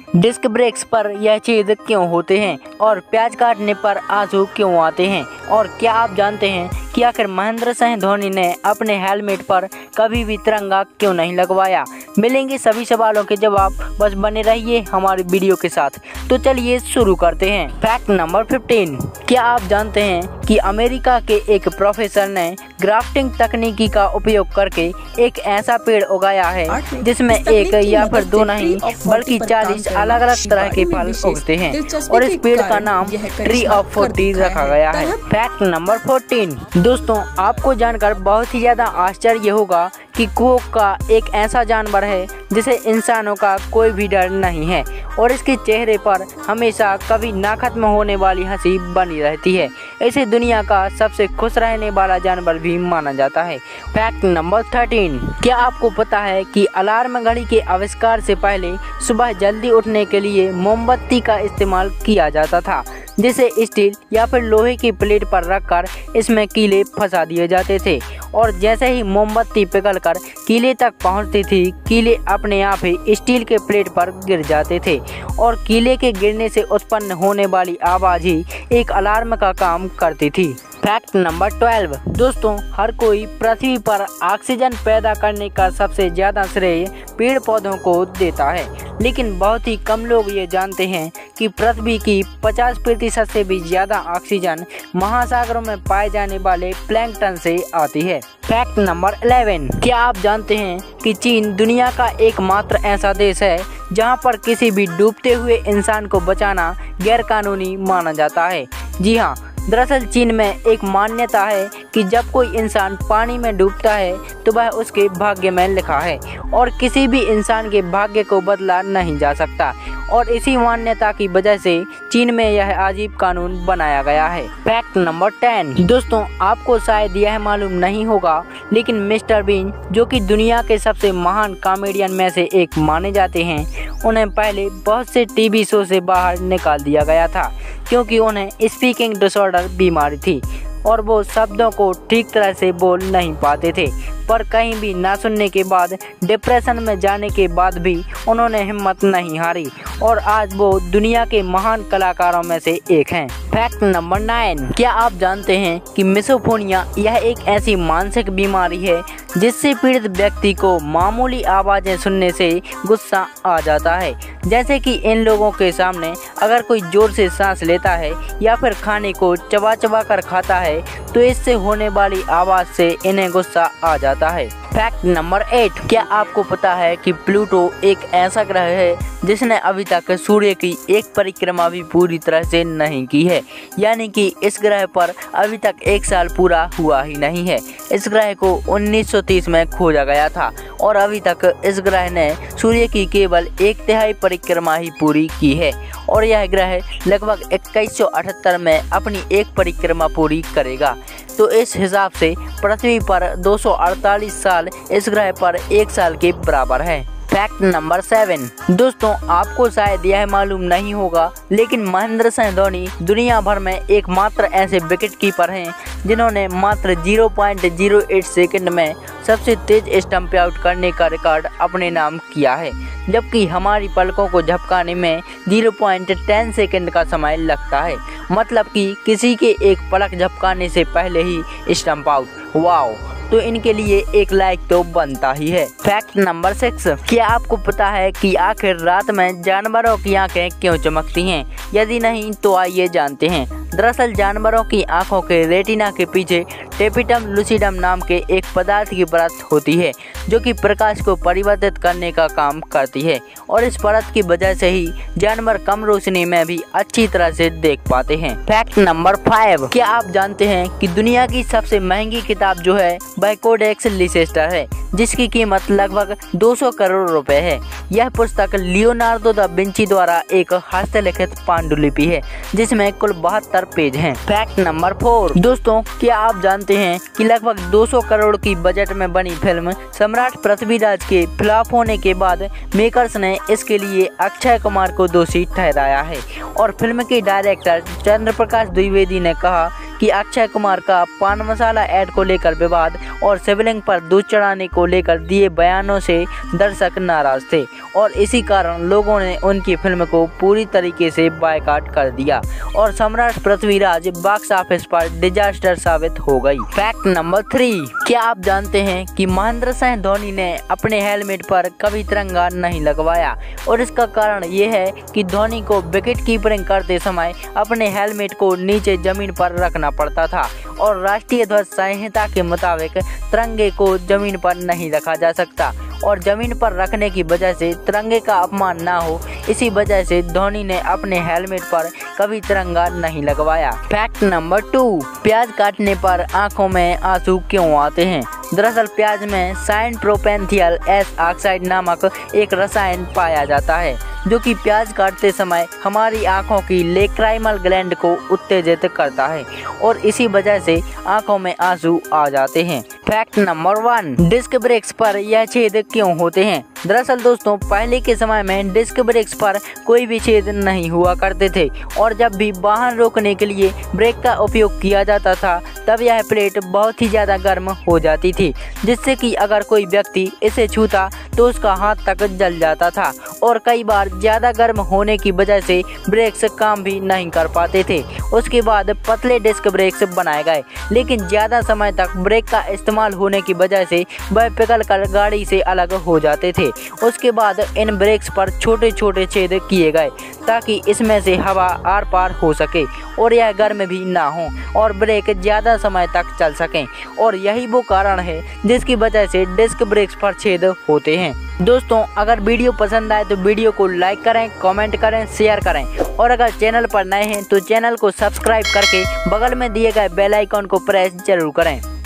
Disc brakes पर यह छेद क्यों होते हैं और प्याज काटने पर आंसू क्यों आते हैं, और क्या आप जानते हैं कि आखिर महेंद्र सिंह धोनी ने अपने हेलमेट पर कभी भी तिरंगा क्यों नहीं लगवाया। मिलेंगे सभी सवालों के जवाब, बस बने रहिए हमारे वीडियो के साथ। तो चलिए शुरू करते हैं। फैक्ट नंबर 15, क्या आप जानते हैं कि अमेरिका के एक प्रोफेसर ने ग्राफ्टिंग तकनीकी का उपयोग करके एक ऐसा पेड़ उगाया है जिसमें एक या फिर दो नहीं बल्कि 40 अलग अलग तरह के फल उगते हैं, और इस पेड़ का नाम ट्री ऑफ 40 रखा गया है। फैक्ट नंबर 14, दोस्तों आपको जानकर बहुत ही ज्यादा आश्चर्य होगा कि कोक का एक ऐसा जानवर है जिसे इंसानों का कोई भी डर नहीं है, और इसके चेहरे पर हमेशा कभी ना खत्म होने वाली हंसी बनी रहती है। इसे दुनिया का सबसे खुश रहने वाला जानवर भी माना जाता है। फैक्ट नंबर 13, क्या आपको पता है कि अलार्म घड़ी के आविष्कार से पहले सुबह जल्दी उठने के लिए मोमबत्ती का इस्तेमाल किया जाता था, जिसे स्टील या फिर लोहे की प्लेट पर रखकर इसमें कीले फंसा दिए जाते थे, और जैसे ही मोमबत्ती पिघलकर कीले तक पहुंचती थी, कीले अपने आप ही स्टील के प्लेट पर गिर जाते थे, और कीले के गिरने से उत्पन्न होने वाली आवाज़ ही एक अलार्म का काम करती थी। फैक्ट नंबर 12, दोस्तों हर कोई पृथ्वी पर ऑक्सीजन पैदा करने का सबसे ज़्यादा श्रेय पेड़ पौधों को देता है, लेकिन बहुत ही कम लोग ये जानते हैं कि पृथ्वी की 50% से भी ज़्यादा ऑक्सीजन महासागरों में पाए जाने वाले प्लैंकटन से आती है। फैक्ट नंबर 11, क्या आप जानते हैं कि चीन दुनिया का एकमात्र ऐसा देश है जहां पर किसी भी डूबते हुए इंसान को बचाना गैरकानूनी माना जाता है। जी हाँ, दरअसल चीन में एक मान्यता है कि जब कोई इंसान पानी में डूबता है तो वह उसके भाग्य में लिखा है, और किसी भी इंसान के भाग्य को बदला नहीं जा सकता, और इसी मान्यता की वजह से चीन में यह अजीब कानून बनाया गया है। फैक्ट नंबर 10, दोस्तों आपको शायद यह मालूम नहीं होगा, लेकिन मिस्टर बीन जो कि दुनिया के सबसे महान कॉमेडियन में से एक माने जाते हैं, उन्हें पहले बहुत से टीवी शो से बाहर निकाल दिया गया था क्योंकि उन्हें स्पीकिंग डिसऑर्डर बीमारी थी और वो शब्दों को ठीक तरह से बोल नहीं पाते थे। पर कहीं भी ना सुनने के बाद, डिप्रेशन में जाने के बाद भी उन्होंने हिम्मत नहीं हारी, और आज वो दुनिया के महान कलाकारों में से एक हैं। फैक्ट नंबर 9, क्या आप जानते हैं कि मिसोफोनिया यह एक ऐसी मानसिक बीमारी है जिससे पीड़ित व्यक्ति को मामूली आवाज़ें सुनने से गुस्सा आ जाता है। जैसे कि इन लोगों के सामने अगर कोई जोर से सांस लेता है या फिर खाने को चबा चबा कर खाता है तो इससे होने वाली आवाज़ से इन्हें गुस्सा आ जाता है। फैक्ट नंबर 8, क्या आपको पता है कि प्लूटो एक ऐसा ग्रह है जिसने अभी तक सूर्य की एक परिक्रमा भी पूरी तरह से नहीं की है, यानी कि इस ग्रह पर अभी तक 1 साल पूरा हुआ ही नहीं है। इस ग्रह को 1930 में खोजा गया था और अभी तक इस ग्रह ने सूर्य की केवल 1/3 परिक्रमा ही पूरी की है, और यह ग्रह लगभग 2178 में अपनी एक परिक्रमा पूरी करेगा। तो इस हिसाब से पृथ्वी पर 248 साल इस ग्रह पर 1 साल के बराबर है। फैक्ट नंबर 7, दोस्तों आपको शायद यह मालूम नहीं होगा, लेकिन महेंद्र सिंह धोनी दुनिया भर में एकमात्र ऐसे विकेट कीपर हैं जिन्होंने मात्र 0.08 सेकंड में सबसे तेज स्टंप आउट करने का रिकॉर्ड अपने नाम किया है, जबकि हमारी पलकों को झपकाने में 0.10 सेकंड का समय लगता है। मतलब कि किसी के एक पलक झपकाने से पहले ही स्टंप आउट। वाओ, तो इनके लिए एक लाइक तो बनता ही है। फैक्ट नंबर 6, क्या आपको पता है कि आखिर रात में जानवरों की आंखें क्यों चमकती हैं? यदि नहीं तो आइए जानते हैं। दरअसल जानवरों की आंखों के रेटिना के पीछे टेपिटम लूसिडम नाम के एक पदार्थ की परत होती है जो कि प्रकाश को परिवर्तित करने का काम करती है, और इस परत की वजह से ही जानवर कम रोशनी में भी अच्छी तरह से देख पाते हैं। फैक्ट नंबर 5, क्या आप जानते हैं कि दुनिया की सबसे महंगी किताब जो है वह कोडेक्स लीसेस्टर है, जिसकी कीमत लगभग 200 करोड़ रुपए है। यह पुस्तक लियोनार्डो दा विंची द्वारा एक हस्तलिखित पांडुलिपि है जिसमें कुल 72 पेज हैं। फैक्ट नंबर 4, दोस्तों क्या आप जानते हैं कि लगभग 200 करोड़ की बजट में बनी फिल्म सम्राट पृथ्वीराज के फ्लॉप होने के बाद मेकर्स ने इसके लिए अक्षय कुमार को दोषी ठहराया है, और फिल्म के डायरेक्टर चंद्र प्रकाश द्विवेदी ने कहा कि अक्षय कुमार का पान मसाला ऐड को लेकर विवाद और शिवलिंग पर दूध चढ़ाने को लेकर दिए बयानों से दर्शक नाराज थे और इसी कारण लोगों ने उनकी फिल्म को पूरी तरीके से बायकॉट कर दिया और सम्राट पृथ्वीराज बॉक्स ऑफिस पर डिजास्टर साबित हो गई। फैक्ट नंबर 3, क्या आप जानते हैं कि महेंद्र सिंह धोनी ने अपने हेलमेट पर कभी तिरंगा नहीं लगवाया और इसका कारण ये है कि धोनी को विकेट कीपिंग करते समय अपने हेलमेट को नीचे जमीन पर रखना पड़ता था और राष्ट्रीय ध्वज संहिता के मुताबिक तिरंगे को जमीन पर नहीं रखा जा सकता और जमीन पर रखने की वजह से तिरंगे का अपमान ना हो, इसी वजह से धोनी ने अपने हेलमेट पर कभी तिरंगा नहीं लगवाया। फैक्ट नंबर 2, प्याज काटने पर आंखों में आंसू क्यों आते हैं? दरअसल प्याज में साइनप्रोपेंथियल एस ऑक्साइड नामक एक रसायन पाया जाता है जो कि प्याज काटते समय हमारी आंखों की लेक्राइमल ग्लैंड को उत्तेजित करता है और इसी वजह से आंखों में आंसू आ जाते हैं। फैक्ट नंबर 1, डिस्क ब्रेक्स पर यह छेद क्यों होते हैं? दरअसल दोस्तों पहले के समय में डिस्क ब्रेक्स पर कोई भी छेद नहीं हुआ करते थे और जब भी वाहन रोकने के लिए ब्रेक का उपयोग किया जाता था तब यह प्लेट बहुत ही ज़्यादा गर्म हो जाती थी जिससे कि अगर कोई व्यक्ति इसे छूता तो उसका हाथ तक जल जाता था और कई बार ज़्यादा गर्म होने की वजह से ब्रेक्स काम भी नहीं कर पाते थे। उसके बाद पतले डिस्क ब्रेक्स बनाए गए लेकिन ज़्यादा समय तक ब्रेक का इस्तेमाल होने की वजह से वह पिघल कर गाड़ी से अलग हो जाते थे। उसके बाद इन ब्रेक्स पर छोटे छोटे छेद किए गए ताकि इसमें से हवा आर पार हो सके और यह गर्म भी ना हो और ब्रेक ज़्यादा समय तक चल सकें और यही वो कारण है जिसकी वजह से डिस्क ब्रेक्स पर छेद होते हैं। दोस्तों अगर वीडियो पसंद आए तो वीडियो को लाइक करें, कमेंट करें, शेयर करें और अगर चैनल पर नए हैं तो चैनल को सब्सक्राइब करके बगल में दिए गए बेल आइकन को प्रेस जरूर करें।